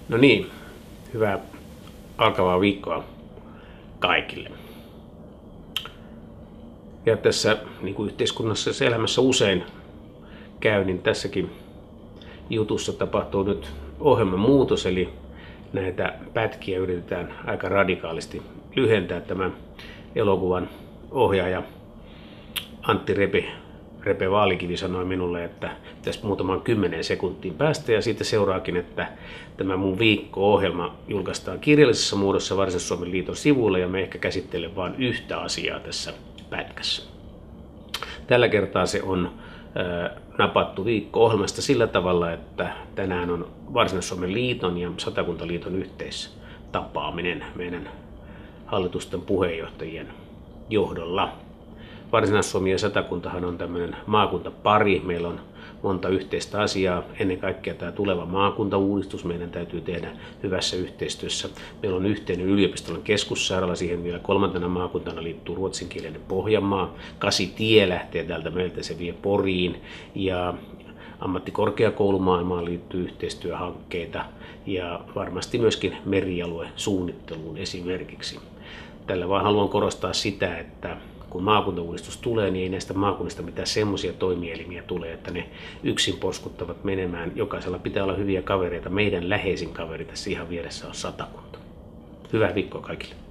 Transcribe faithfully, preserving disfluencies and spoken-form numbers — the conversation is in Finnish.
No niin, hyvää alkavaa viikkoa kaikille. Ja tässä, niin kuin yhteiskunnassa ja elämässä usein käy, niin tässäkin jutussa tapahtuu nyt ohjelman muutos, eli näitä pätkiä yritetään aika radikaalisti lyhentää. Tämän elokuvan ohjaaja Antti Repe, Repe Vaalikivi sanoi minulle, että pitäisi muutaman kymmenen sekuntiin päästä, ja siitä seuraakin, että tämä mun viikko-ohjelma julkaistaan kirjallisessa muodossa Varsinais-Suomen liiton sivuilla, ja me ehkä käsittelen vain yhtä asiaa tässä pätkässä. Tällä kertaa se on ää, napattu viikko-ohjelmasta sillä tavalla, että tänään on Varsinais-Suomen liiton ja Satakuntaliiton yhteistapaaminen meidän hallitusten puheenjohtajien johdolla. Varsinais-Suomi ja Satakuntahan on tämmöinen maakuntapari. Meillä on monta yhteistä asiaa. Ennen kaikkea tämä tuleva maakuntauudistus meidän täytyy tehdä hyvässä yhteistyössä. Meillä on yhteinen yliopistollinen keskussairaala. Siihen vielä kolmantena maakuntana liittyy ruotsinkielinen Pohjanmaa. Kasitie lähtee täältä meiltä, se vie Poriin. Ja ammattikorkeakoulumaailmaan liittyy yhteistyöhankkeita ja varmasti myöskin merialuesuunnitteluun esimerkiksi. Tällä vaan haluan korostaa sitä, että kun maakuntauudistus tulee, niin ei näistä maakunnista mitään semmoisia toimielimiä tule, että ne yksin porskuttavat menemään. Jokaisella pitää olla hyviä kavereita. Meidän läheisin kaveri tässä ihan vieressä on Satakunta. Hyvää viikkoa kaikille.